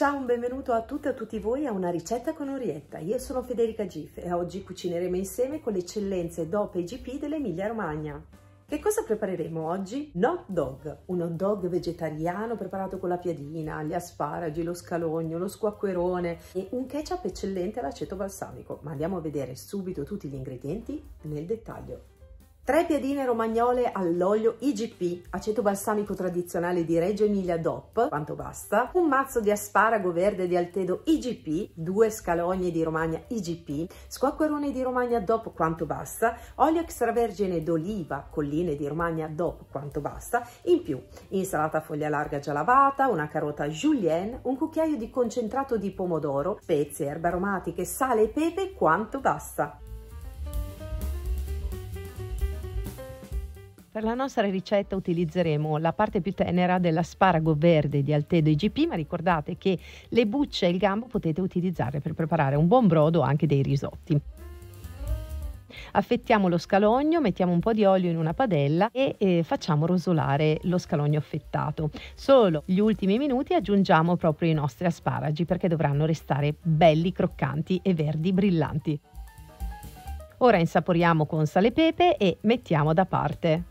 Ciao, un benvenuto a tutte e a tutti voi a una ricetta con Orietta. Io sono Federica Gif e oggi cucineremo insieme con le eccellenze DOP e GP dell'Emilia Romagna. Che cosa prepareremo oggi? Un hot dog, un hot dog vegetariano preparato con la piadina, gli asparagi, lo scalogno, lo squacquerone e un ketchup eccellente all'aceto balsamico. Ma andiamo a vedere subito tutti gli ingredienti nel dettaglio. 3 piadine romagnole all'olio IGP, aceto balsamico tradizionale di Reggio Emilia DOP, quanto basta, un mazzo di asparago verde di Altedo IGP, 2 scalogne di Romagna IGP, squacquerone di Romagna DOP, quanto basta, olio extravergine d'oliva, colline di Romagna DOP, quanto basta, in più insalata a foglia larga già lavata, una carota julienne, un cucchiaio di concentrato di pomodoro, spezie, erbe aromatiche, sale e pepe, quanto basta. Per la nostra ricetta utilizzeremo la parte più tenera dell'asparago verde di Altedo IGP, ma ricordate che le bucce e il gambo potete utilizzare per preparare un buon brodo o anche dei risotti. Affettiamo lo scalogno, mettiamo un po' di olio in una padella e facciamo rosolare lo scalogno affettato. Solo gli ultimi minuti aggiungiamo proprio i nostri asparagi perché dovranno restare belli croccanti e verdi brillanti. Ora insaporiamo con sale e pepe e mettiamo da parte.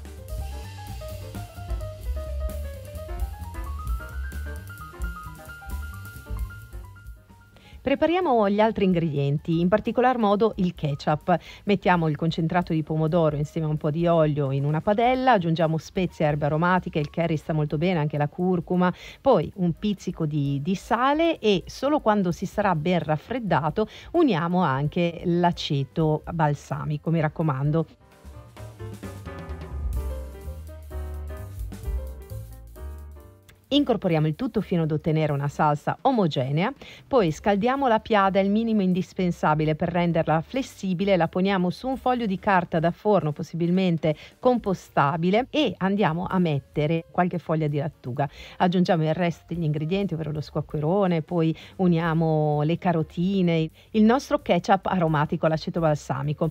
Prepariamo gli altri ingredienti, in particolar modo il ketchup. Mettiamo il concentrato di pomodoro insieme a un po' di olio in una padella, aggiungiamo spezie e erbe aromatiche, il curry sta molto bene, anche la curcuma, poi un pizzico di sale e solo quando si sarà ben raffreddato uniamo anche l'aceto balsamico, mi raccomando. Incorporiamo il tutto fino ad ottenere una salsa omogenea, poi scaldiamo la piada il minimo indispensabile per renderla flessibile, la poniamo su un foglio di carta da forno possibilmente compostabile e andiamo a mettere qualche foglia di lattuga. Aggiungiamo il resto degli ingredienti, ovvero lo squacquerone, poi uniamo le carotine, il nostro ketchup aromatico all'aceto balsamico.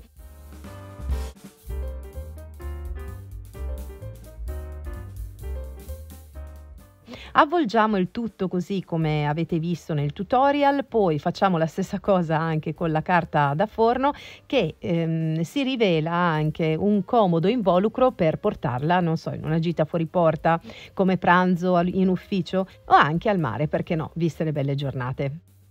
Avvolgiamo il tutto così come avete visto nel tutorial, poi facciamo la stessa cosa anche con la carta da forno che si rivela anche un comodo involucro per portarla, non so, in una gita fuori porta, come pranzo in ufficio o anche al mare, perché no, viste le belle giornate.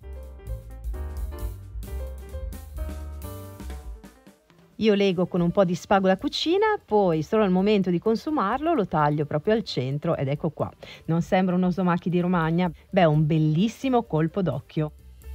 Io lego con un po' di spago da cucina, poi solo al momento di consumarlo lo taglio proprio al centro ed ecco qua. Non sembra un osomaki di Romagna? Beh, un bellissimo colpo d'occhio.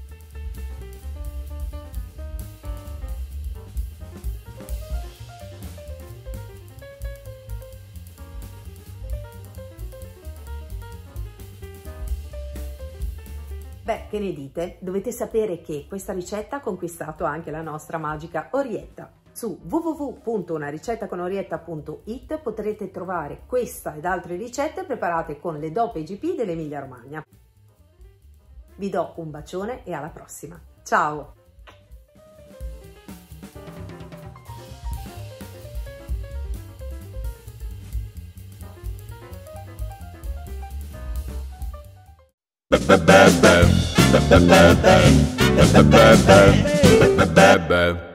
Beh, che ne dite? Dovete sapere che questa ricetta ha conquistato anche la nostra magica Orietta. Su www.unaricettaconorietta.it potrete trovare questa ed altre ricette preparate con le DOP e GP dell'Emilia Romagna. Vi do un bacione e alla prossima. Ciao! Ba ba ba ba ba ba ba ba ba ba ba ba ba.